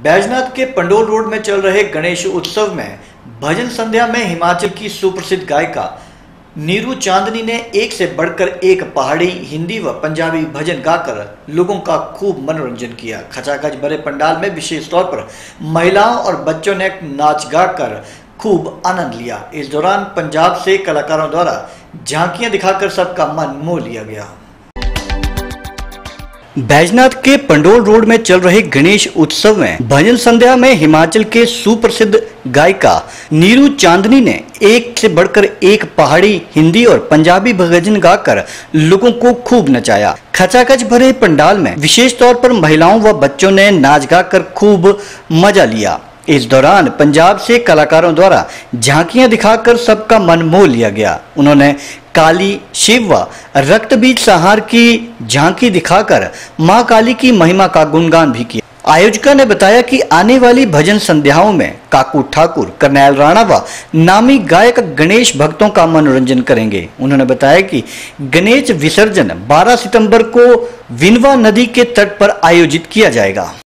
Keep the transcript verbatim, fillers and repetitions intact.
बैजनाथ के पंडोल रोड में चल रहे गणेश उत्सव में भजन संध्या में हिमाचल की सुप्रसिद्ध गायिका नीरू चांदनी ने एक से बढ़कर एक पहाड़ी, हिंदी व पंजाबी भजन गाकर लोगों का खूब मनोरंजन किया। खचाखच भरे पंडाल में विशेष तौर पर महिलाओं और बच्चों ने नाच गाकर खूब आनंद लिया। इस दौरान पंजाब से कलाकारों द्वारा झांकियां दिखाकर सबका मन मोह लिया गया। बैजनाथ के पंडोल रोड में चल रहे गणेश उत्सव में भजन संध्या में हिमाचल के सुप्रसिद्ध गायिका नीरू चांदनी ने एक से बढ़कर एक पहाड़ी, हिंदी और पंजाबी भजन गाकर लोगों को खूब नचाया। खचाखच भरे पंडाल में विशेष तौर पर महिलाओं व बच्चों ने नाच गाकर खूब मजा लिया। इस दौरान पंजाब से कलाकारों द्वारा झांकियां दिखाकर सबका मन मोह लिया गया। उन्होंने काली, शिव व रक्तबीज संहार की झांकी दिखाकर मां काली की महिमा का गुणगान भी किया। आयोजका ने बताया कि आने वाली भजन संध्याओं में काकू ठाकुर, करनैल राणा व नामी गायक गणेश भक्तों का मनोरंजन करेंगे। उन्होंने बताया कि गणेश विसर्जन बारह सितंबर को विनवा नदी के तट पर आयोजित किया जाएगा।